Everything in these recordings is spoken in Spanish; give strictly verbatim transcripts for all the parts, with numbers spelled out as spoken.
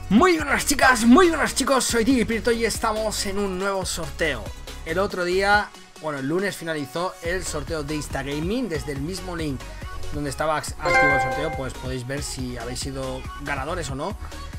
Muy buenas chicas, muy buenas chicos, soy Tigipirto y estamos en un nuevo sorteo. El otro día, bueno, el lunes finalizó el sorteo de Instagaming. Desde el mismo link donde estaba activo el sorteo, pues podéis ver si habéis sido ganadores o no,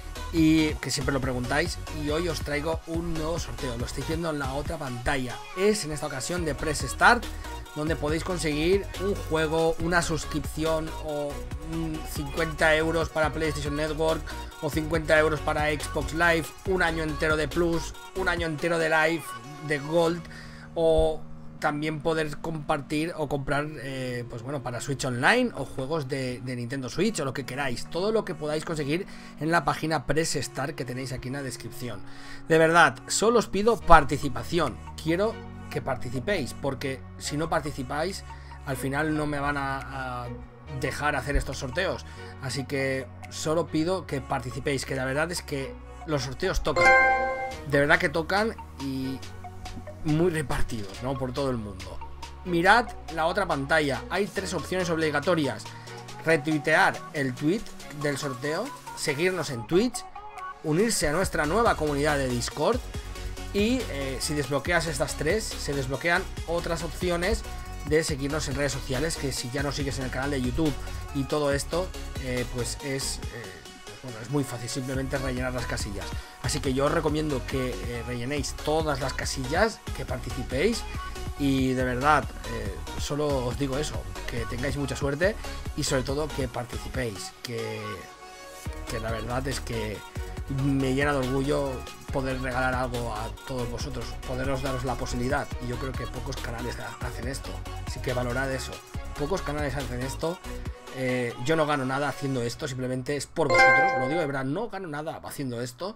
y que siempre lo preguntáis. Y hoy os traigo un nuevo sorteo, lo estáis viendo en la otra pantalla. Es en esta ocasión de Press Start, donde podéis conseguir un juego, una suscripción o cincuenta euros para PlayStation Network o cincuenta euros para Xbox Live, un año entero de Plus, un año entero de Live, de Gold, o también poder compartir o comprar, eh, pues bueno, para Switch Online o juegos de, de Nintendo Switch o lo que queráis. Todo lo que podáis conseguir en la página Press Start que tenéis aquí en la descripción. De verdad, solo os pido participación. Quiero que participéis, porque si no participáis, al final no me van a, a dejar hacer estos sorteos. Así que solo pido que participéis, que la verdad es que los sorteos tocan. De verdad que tocan y muy repartidos, ¿no? Por todo el mundo. Mirad la otra pantalla, hay tres opciones obligatorias: retuitear el tweet del sorteo, seguirnos en Twitch, unirse a nuestra nueva comunidad de Discord. Y eh, si desbloqueas estas tres, se desbloquean otras opciones de seguirnos en redes sociales, que si ya nos sigues en el canal de YouTube y todo esto, eh, pues es, eh, bueno, es muy fácil, simplemente rellenar las casillas. Así que yo os recomiendo que eh, rellenéis todas las casillas, que participéis, y de verdad, eh, solo os digo eso, que tengáis mucha suerte y sobre todo que participéis, que, que la verdad es que me llena de orgullo poder regalar algo a todos vosotros, poderos daros la posibilidad. Y yo creo que pocos canales hacen esto, así que valorad eso. Pocos canales hacen esto. eh, Yo no gano nada haciendo esto, simplemente es por vosotros. Lo digo de verdad, no gano nada haciendo esto,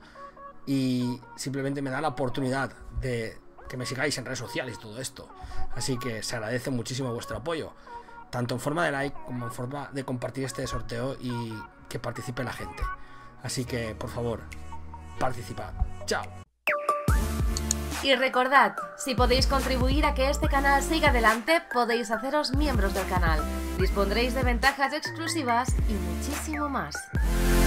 y simplemente me da la oportunidad de que me sigáis en redes sociales y todo esto. Así que se agradece muchísimo vuestro apoyo, tanto en forma de like como en forma de compartir este sorteo y que participe la gente. Así que, por favor, participad. ¡Chao! Y recordad, si podéis contribuir a que este canal siga adelante, podéis haceros miembros del canal. Dispondréis de ventajas exclusivas y muchísimo más.